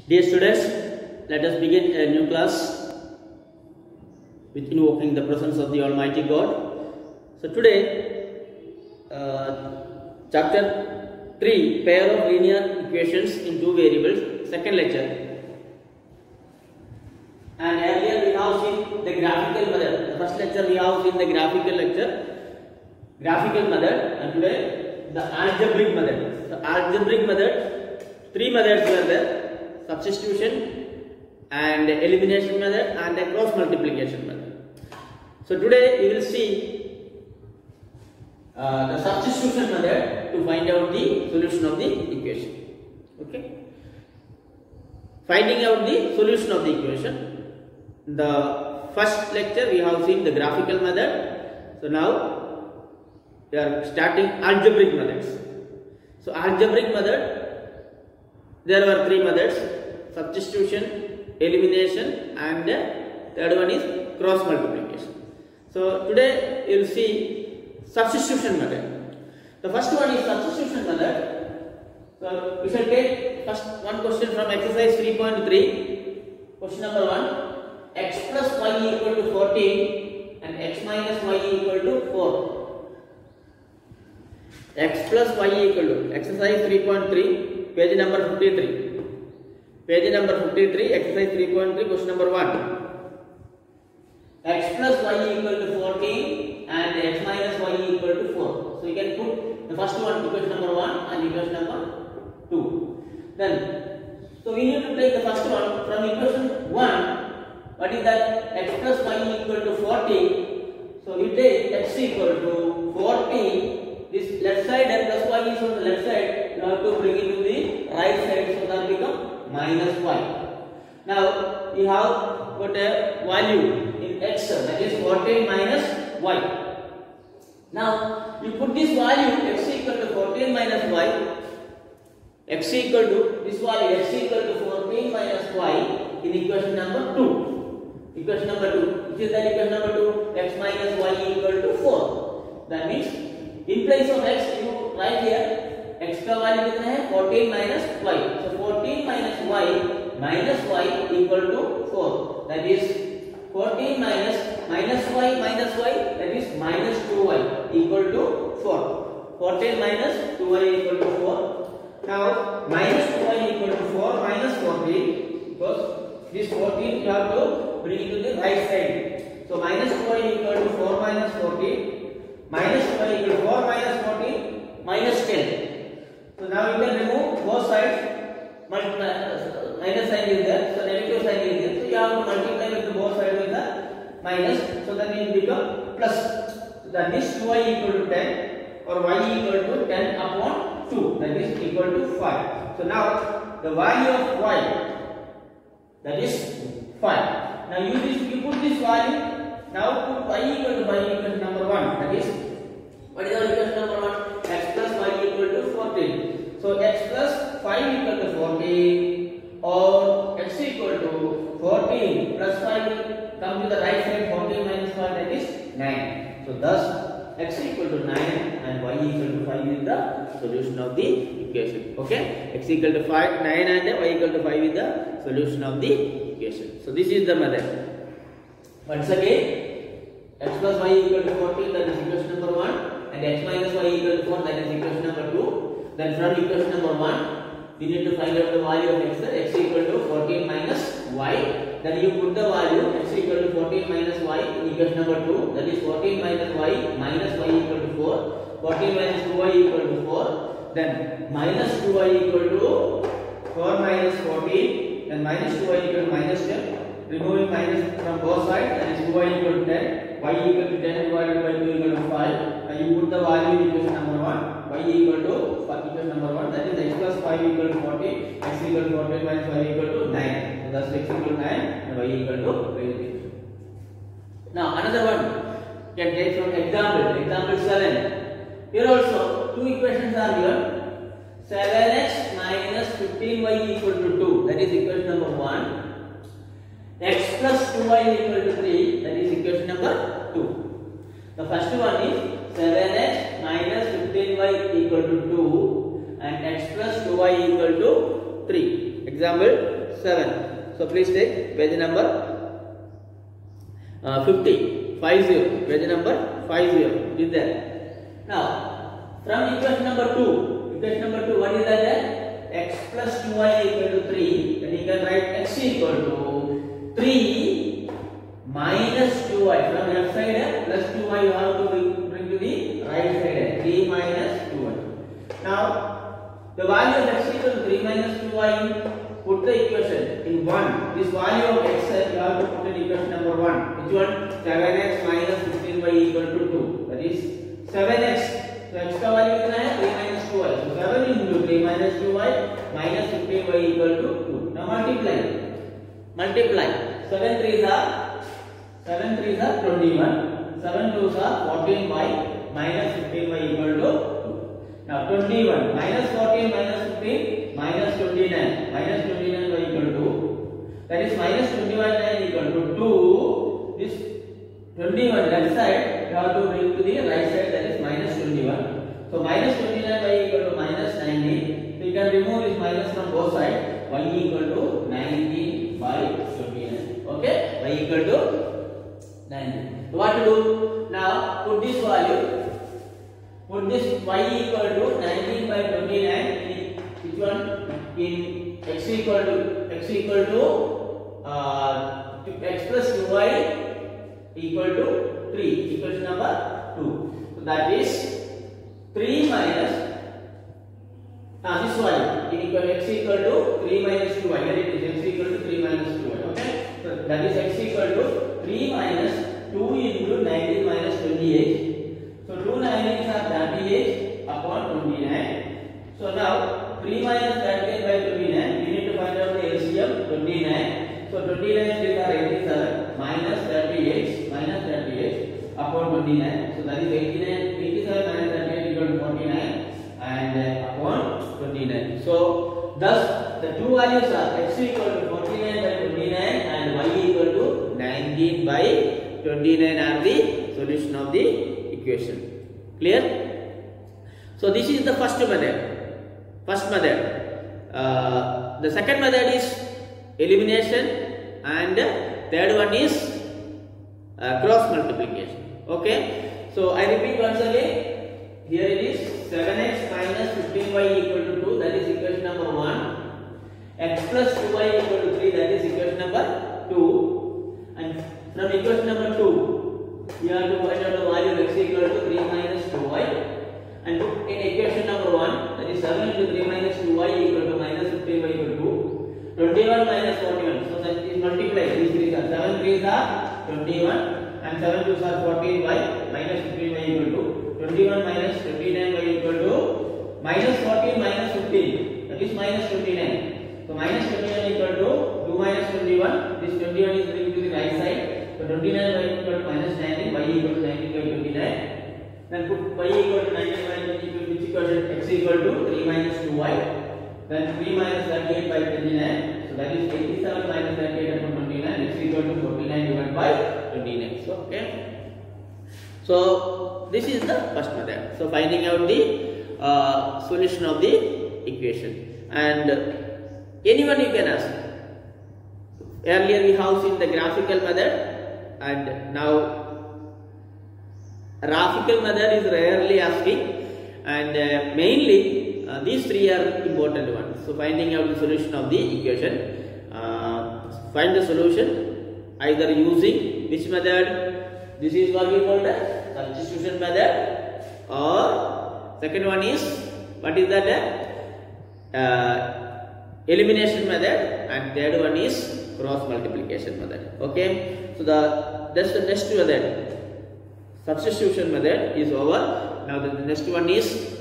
Dear students, let us begin a new class with invoking the presence of the Almighty God. So today, chapter 3, pair of linear equations in two variables, second lecture. And earlier we have seen the graphical method. The first lecture we have seen the graphical method, and today the algebraic method. So algebraic method, three methods were there: substitution and elimination method and a cross multiplication method. So today we will see the substitution method to find out the solution of the equation. Okay, finding out the solution of the equation. In the first lecture we have seen the graphical method. So now we are starting algebraic methods. So algebraic method, there were three methods: substitution, elimination, and third one is cross multiplication. So today you will see substitution method. The first one is substitution method. So we shall take first one question from exercise 3.3. Question number 1: x plus y equal to 14 and x minus y equal to 4. X plus y equal to, exercise 3.3, page number 53. Page number 53, exercise 3.3, question number 1. X plus y equal to 14 and x minus y equal to 4. So you can put the first one, equation number 1 and equation number 2. Then, so we need to take the first one from equation 1. What is that? X plus y equal to 40. So we take x equal to 40. This left side and plus y is on the left side. You have to bring it to the right side, so that become minus y. Now we have got a value in x, that is 14 minus y. Now you put this value x equal to 14 minus y. X equal to this value x equal to 14 minus y in equation number 2. Equation number 2, which is that equation number 2, x minus y equal to 4. That means in place of x you write here x का value कितना है 14 minus y. So 14 minus y equal to 4. That is 14 minus y that is minus 2y equal to 4. 14 minus 2y equal to 4. Now minus 2y equal to 4 minus 14, because this 14 you have to bring it to the right side. So minus 2y equal to 4 minus 14. Minus 2y equal to 4 minus 14 minus 10. So now you can remove both sides. Minus sign is there, so negative sign is there. So you have to multiply with both sides with the minus. So then it will become plus. So that is 2y equal to 10 or y equal to 10 upon 2. That is equal to 5. So now the value of y, that is 5. Now use this. You put this value. Now put y equal to equation number 1. That is, what is our equation number 1? X plus y equal to 14. So x plus 5 equal to 14, or x equal to 14 plus 5 will come to the right side. 14 minus 5, that is 9. So thus x equal to 9 and y equal to 5 is the solution of the equation. Okay, x equal to 9 and y equal to 5 is the solution of the equation. So this is the method. Once again, x plus y equal to 14, that is equation number 1, and x minus y equal to 4, that is equation number 2. Then from equation number 1, we need to find out the value of x equal to 14 minus y. Then you put the value x equal to 14 minus y in equation number 2, that is 14 minus y equal to 4. 14 minus 2y equal to 4. Then minus 2y equal to 4 minus 14, then minus 2y equal to minus 10. Removing minus from both sides, that is 2y equal to 10, y equal to 10 divided by 2 equal to 5. And you put the value in equation number 1, y equal to equation number 1, that is x plus 5 equal to 40, x equal to 14 minus y equal to 9. So thus x equal to 9 and y equal to 3. Now another one can take from example 7. Here also two equations are given. 7x minus 15y equal to 2, that is equation number 1. X plus 2y equal to 3, that is equation number 2. The first one is 7x minus 15y equal to 2 and x plus 2y equal to 3. Example 7. So please take page number 50, page number 50 is there. Now from equation number 2, what is that? X plus 2y equal to 3. Then you can write x equal to 3 minus 2y. From left side plus 2y you have to bring to the right side. 3 minus 2y. Now the value of x equal to 3 minus 2y. Put the equation in 1. This value of x you have to put in equation number 1. Which one? 7x minus 15y equal to 2. That is 7x. So x का value कितना है? 3 minus 2y. So 7 into 3 minus 2y minus 15y equal to 2. Now multiply. 7 3s are 21. 7 2s are 14y minus 15y equal to 2. Now 21 minus 14 minus 15 minus 29. Minus 29 y equal to, that is minus 21 equal to 2. This 21 left side you have to bring to the right side, that is minus 21. So minus 29 y equal to minus 19. So you can remove this minus from both sides. Y equal to 19 by 29. Okay, y equal to 19. So what to do? Now put this value. Put this y equal to 19 by 29. Which one? In x equal to x plus 2y equal to 3. Equation number 2. So that is 3 minus this value in x equal to 3 minus 2y. Here it is x equal to 3 minus 2y. Okay. So that is x equal to 3 minus 2 into 19 minus 28. So 2 19s are 38 upon 29. So now 3 minus 38 by 29. We need to find out the LCM 29. So 29 is 87 minus 38 upon 29. So that is 87 minus 38 equal to 49 and upon 29. So thus the two values are x equal to 49 by 29 and y equal to 19 by 29 are the solution of the equation. Clear? So this is the first method. The second method is elimination and third one is cross multiplication. Okay. So I repeat once again. Here it is 7x minus 15y equal to 2. That is equation number 1. X plus 2y equal to 3. That is equation number 2. And from equation number 2, we have to find out the value of x equal to 3 minus 2y. And put in equation number 1, that is 7 into 3 minus 2y equal to minus 15y equal to 21 minus 41. So that is multiplied. These three are 7 3s are 21 and 7 2s are 14y minus 15y equal to 21 minus 29y equal to minus 14 minus 15. That is minus 29. So minus 29 equal to 2 minus 21. This 21 is bring to the right side. So 29y equal to minus 19. Y equal to 19 by 29. Then put y equal to 19 by 22, which equation x equal to 3 minus 2y. Then 3 minus 38 by 29. So that is 87 minus 38 upon 29. X equal to 49 divided by 29. So okay. So this is the first method. So finding out the solution of the equation. And anyone you can ask. Earlier we have seen the graphical method, and now graphical method is rarely asking, and mainly these three are important ones. So finding out the solution of the equation, find the solution either using which method? This is what we call the substitution method, or second one is what is that? Elimination method, and third one is cross multiplication method. Okay, so that's the next method. Substitution method is over. Now the next one is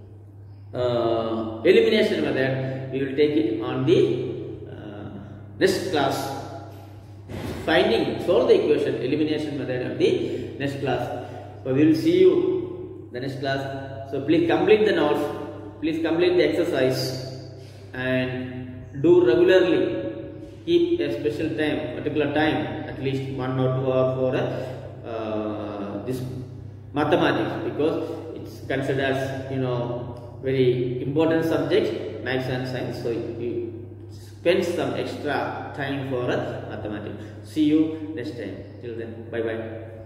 elimination method. We will take it on the next class. Solve the equation elimination method of the next class. So we will see you the next class. So please complete the notes. Please complete the exercise and do regularly. Keep a special time, particular time, at least 1 or 2 hours for this mathematics, because it's considered as very important subject, maths and science. So you spend some extra time for mathematics. See you next time. Till then, bye bye.